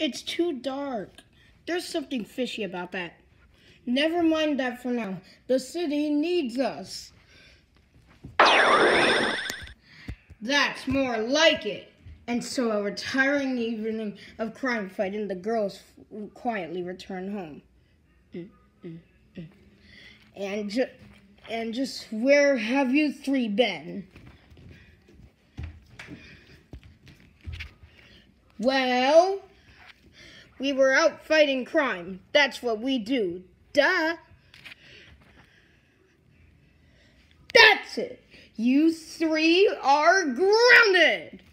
It's too dark. There's something fishy about that. Never mind that for now. The city needs us. That's more like it. And so a retiring evening of crime fighting, the girls quietly return home. And just where have you three been? Well, we were out fighting crime. That's what we do. Duh. That's it. You three are grounded.